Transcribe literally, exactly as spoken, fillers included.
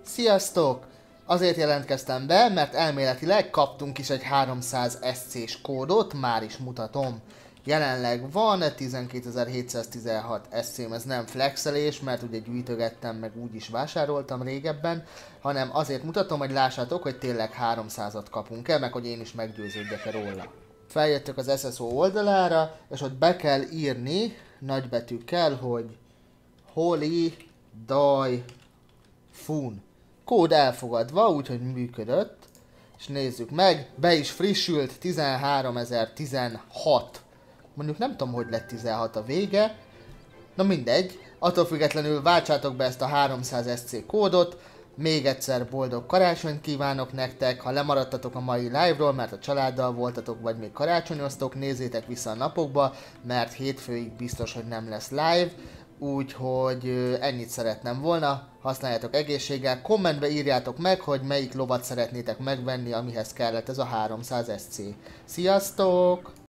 Sziasztok! Azért jelentkeztem be, mert elméletileg kaptunk is egy háromszáz es cés kódot, már is mutatom. Jelenleg van tizenkétezer-hétszáztizenhat es cém, ez nem flexelés, mert ugye gyűjtögettem, meg úgy is vásároltam régebben, hanem azért mutatom, hogy lássátok, hogy tényleg háromszázat kapunk-e, meg hogy én is meggyőződjek-e róla. Feljöttök az es es o oldalára, és ott be kell írni nagybetűkkel, hogy Holy Die Fun. Kód elfogadva, úgyhogy működött. És nézzük meg, be is frissült tizenháromezer-tizenhat. Mondjuk nem tudom, hogy lett tizenhat a vége. Na mindegy, attól függetlenül váltsátok be ezt a háromszáz es cé kódot. Még egyszer boldog karácsonyt kívánok nektek, ha lemaradtatok a mai live-ról, mert a családdal voltatok, vagy még karácsonyoztok, nézzétek vissza a napokba, mert hétfőig biztos, hogy nem lesz live. Úgyhogy ennyit szeretnem volna, használjátok egészséggel, kommentbe írjátok meg, hogy melyik lovat szeretnétek megvenni, amihez kellett ez a háromszáz es cé. Sziasztok!